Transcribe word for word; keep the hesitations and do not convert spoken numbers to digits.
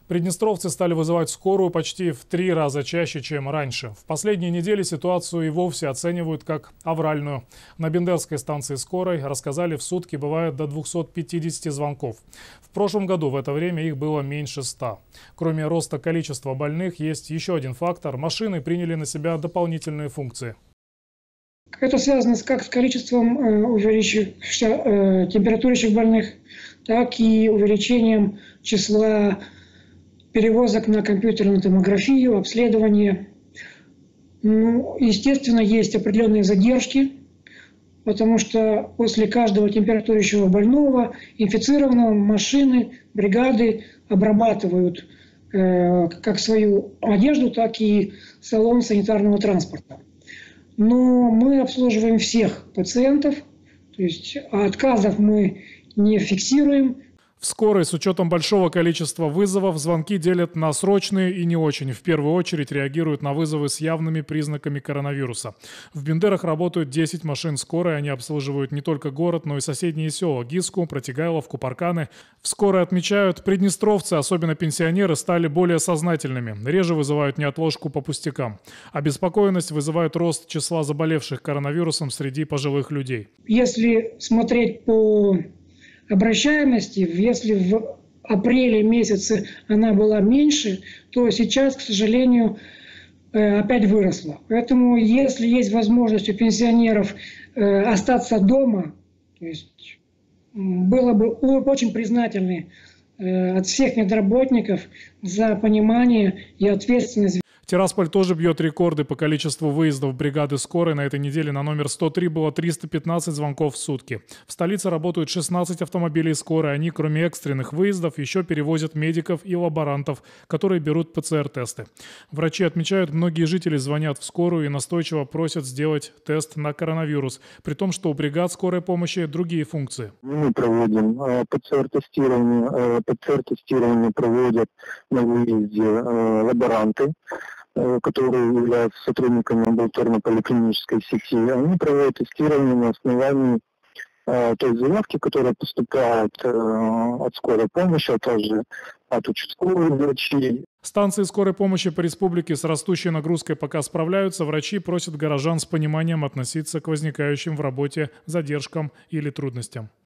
Приднестровцы стали вызывать скорую почти в три раза чаще, чем раньше. В последние недели ситуацию и вовсе оценивают как авральную. На Бендерской станции скорой рассказали, в сутки бывает до двухсот пятидесяти звонков. В прошлом году в это время их было меньше ста. Кроме роста количества больных, есть еще один фактор. Машины приняли на себя дополнительные функции. Это связано как с количеством увеличившихся температурящих больных, так и увеличением числа перевозок на компьютерную томографию, обследование. Ну, естественно, есть определенные задержки, потому что после каждого температурящего больного, инфицированного, машины, бригады обрабатывают э, как свою одежду, так и салон санитарного транспорта. Но мы обслуживаем всех пациентов, то есть отказов мы не фиксируем. В скорой с учетом большого количества вызовов звонки делят на срочные и не очень. В первую очередь реагируют на вызовы с явными признаками коронавируса. В Бендерах работают десять машин скорой. Они обслуживают не только город, но и соседние села – Гиску, Протигайловку, Парканы. В скорой отмечают, приднестровцы, особенно пенсионеры, стали более сознательными. Реже вызывают неотложку по пустякам. Обеспокоенность вызывает рост числа заболевших коронавирусом среди пожилых людей. Если смотреть по обращаемости, если в апреле месяце она была меньше, то сейчас, к сожалению, опять выросла. Поэтому, если есть возможность у пенсионеров остаться дома, то есть было бы очень признательны от всех медработников за понимание и ответственность. Тирасполь тоже бьет рекорды по количеству выездов бригады скорой. На этой неделе на номер сто три было триста пятнадцать звонков в сутки. В столице работают шестнадцать автомобилей скорой. Они, кроме экстренных выездов, еще перевозят медиков и лаборантов, которые берут ПЦР-тесты. Врачи отмечают, многие жители звонят в скорую и настойчиво просят сделать тест на коронавирус, при том, что у бригад скорой помощи другие функции. Мы проводим ПЦР-тестирование. ПЦР-тестирование проводят на выезде лаборанты, которые являются сотрудниками амбулаторно-поликлинической сети. Они проводят тестирование на основании э, той заявки, которая поступает э, от скорой помощи, а также от участковых врачей. Станции скорой помощи по республике с растущей нагрузкой пока справляются. Врачи просят горожан с пониманием относиться к возникающим в работе задержкам или трудностям.